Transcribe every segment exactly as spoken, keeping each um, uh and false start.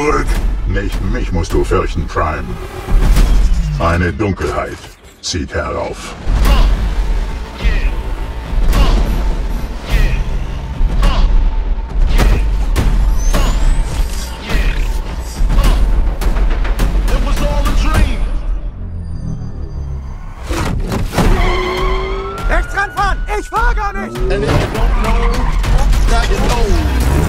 zurück! Nicht mich musst du fürchten, Prime. Eine Dunkelheit zieht herauf. Rechts ranfahren! Ich fahr gar nicht! And if you don't know, now you know.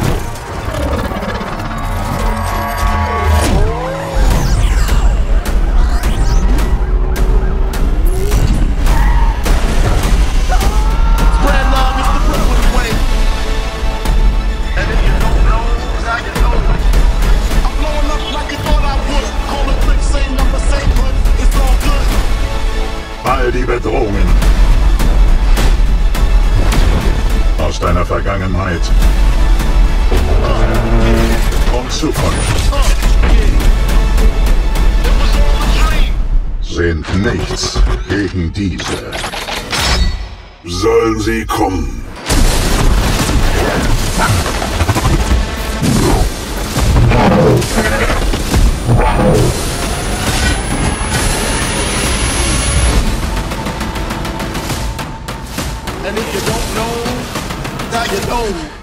Spread love is the Brooklyn way. And if you don't know, now you know. I'm blowing up like you thought I would. Call it quick, same number, same hood. It's all good. All die Bedrohungen aus deiner Vergangenheit und Zukunft sind nichts gegen diese. Sollen sie kommen? And if you don't know, now you know.